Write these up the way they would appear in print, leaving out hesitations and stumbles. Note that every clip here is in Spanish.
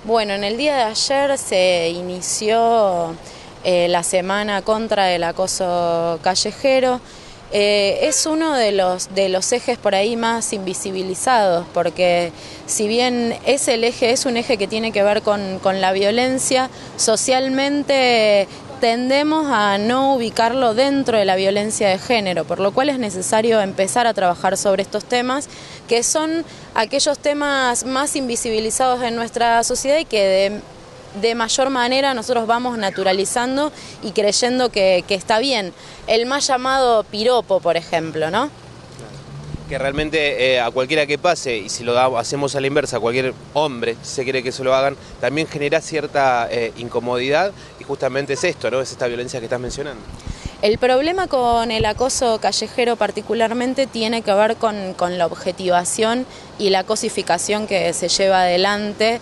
Bueno, en el día de ayer se inició la semana contra el acoso callejero. Es uno de los ejes por ahí más invisibilizados, porque si bien es un eje que tiene que ver con la violencia, socialmente tendemos a no ubicarlo dentro de la violencia de género, por lo cual es necesario empezar a trabajar sobre estos temas, que son aquellos temas más invisibilizados en nuestra sociedad y que de mayor manera nosotros vamos naturalizando y creyendo que está bien. El más llamado piropo, por ejemplo, ¿no? Que realmente a cualquiera que pase, y si lo hacemos a la inversa, a cualquier hombre, si se quiere que se lo hagan, también genera cierta incomodidad, y justamente es esto, ¿no? Es esta violencia que estás mencionando. El problema con el acoso callejero particularmente tiene que ver con la objetivación y la cosificación que se lleva adelante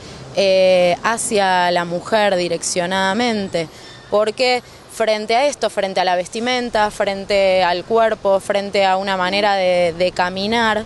hacia la mujer direccionadamente, porque frente a esto, frente a la vestimenta, frente al cuerpo, frente a una manera de caminar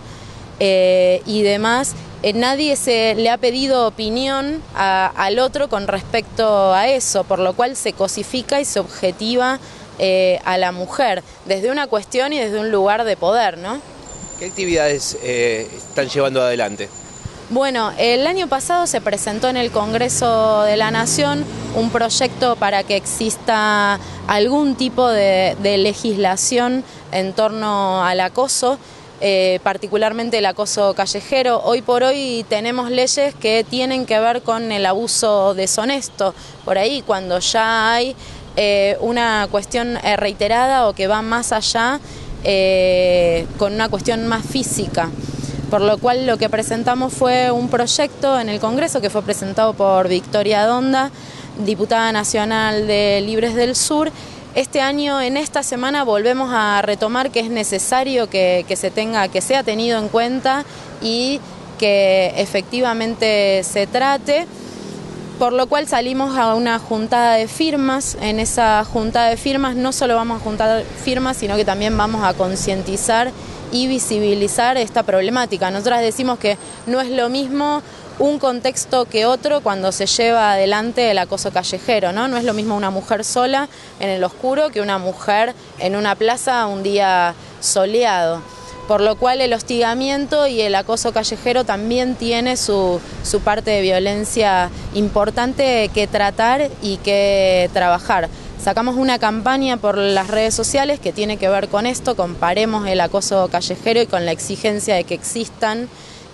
y demás, nadie le ha pedido opinión al otro con respecto a eso, por lo cual se cosifica y se objetiva a la mujer desde una cuestión y desde un lugar de poder, ¿no? ¿Qué actividades están llevando adelante? Bueno, el año pasado se presentó en el Congreso de la Nación un proyecto para que exista algún tipo de legislación en torno al acoso, particularmente el acoso callejero. Hoy por hoy tenemos leyes que tienen que ver con el abuso deshonesto. Por ahí, cuando ya hay una cuestión reiterada o que va más allá, con una cuestión más física. Por lo cual lo que presentamos fue un proyecto en el Congreso que fue presentado por Victoria Donda, diputada nacional de Libres del Sur. Este año, en esta semana, volvemos a retomar que es necesario que sea tenido en cuenta y que efectivamente se trate. Por lo cual salimos a una juntada de firmas. En esa juntada de firmas no solo vamos a juntar firmas, sino que también vamos a concientizar y visibilizar esta problemática. Nosotras decimos que no es lo mismo un contexto que otro cuando se lleva adelante el acoso callejero, ¿no? No es lo mismo una mujer sola en el oscuro que una mujer en una plaza un día soleado. Por lo cual el hostigamiento y el acoso callejero también tiene su parte de violencia importante que tratar y que trabajar. Sacamos una campaña por las redes sociales que tiene que ver con esto, comparemos el acoso callejero y con la exigencia de que existan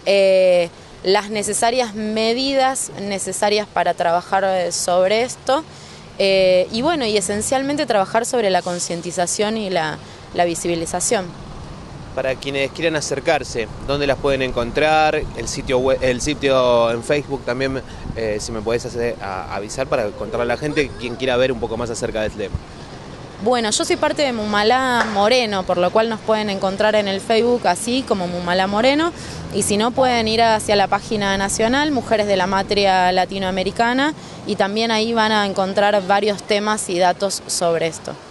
las necesarias medidas necesarias para trabajar sobre esto y bueno, y esencialmente trabajar sobre la concientización y la visibilización. Para quienes quieran acercarse, ¿dónde las pueden encontrar? El sitio en Facebook también, si me podés avisar para contarle a la gente quien quiera ver un poco más acerca del tema. Bueno, yo soy parte de Mumalá Moreno, por lo cual nos pueden encontrar en el Facebook así como Mumalá Moreno, y si no pueden ir hacia la página nacional, Mujeres de la Matria Latinoamericana, y también ahí van a encontrar varios temas y datos sobre esto.